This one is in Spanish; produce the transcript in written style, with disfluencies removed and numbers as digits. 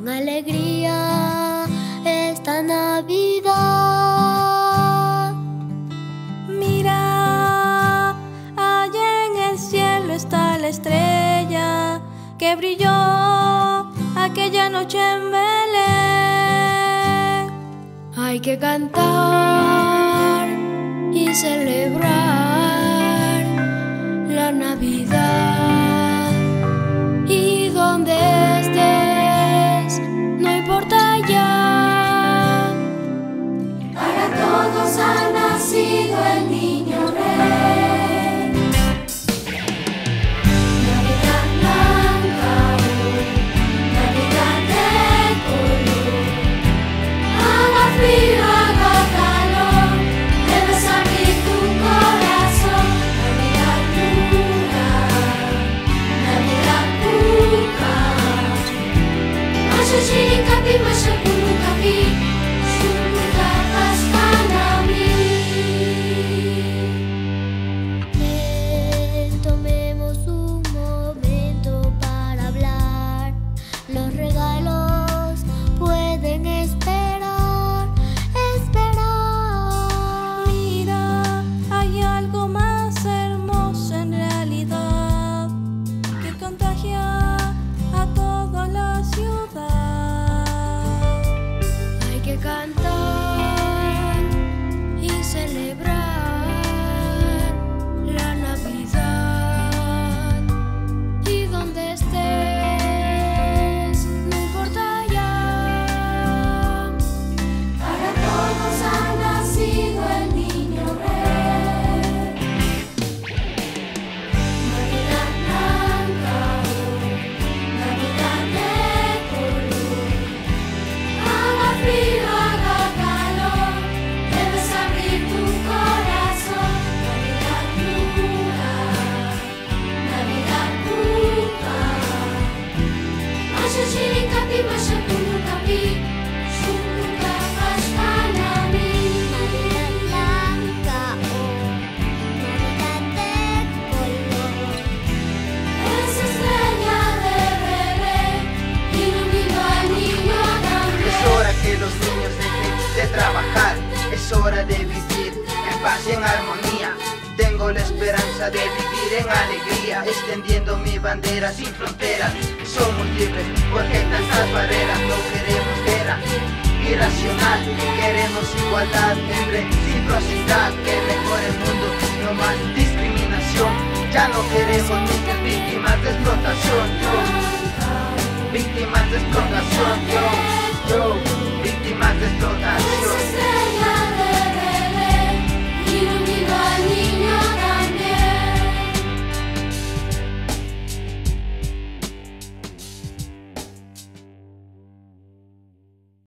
con alegría esta Navidad. Mira, allá en el cielo está la estrella que brilló aquella noche en Belén. Hay que cantar y celebrar la Navidad. Y donde estés, no importa ya. Para todos ha nacido el niño rey. Navidad blanca, Navidad de color. Haga frío, haga calor, debes abrir tu corazón. Navidad pura, Navidad pura. Masha shirikapi, masha kurukapi, shuruka paskanami. Tomemos un momento para hablar. Los regalos pueden esperar, esperar. Mira, hay algo más hermoso en realidad que contagia a toda la ciudad. Hay que cantar y celebrar la Navidad. Y donde estés, no importa ya. Para todos ha nacido el niño rey. Navidad blanca, Navidad de color. Haga frío, haga calor, debes abrir tu corazón. Navidad pura, Navidad pura. Masha shirikapi, masha kurukapi, shuruka paskanami. Navidad blanca, Navidad de color. Esa estrella de Belén iluminó al niño también. Es hora que los niños dejen de trabajar, es hora de vivir en paz y en armonía. Tengo la esperanza de vivir en alegría, extendiendo mi bandera sin fronteras. Somos libres porque hay tantas barreras, no queremos guerra irracional, queremos igualdad en reciprocidad, que mejore el mundo, no más discriminación. Ya no queremos niñas víctimas de explotación, víctimas de explotación, yo.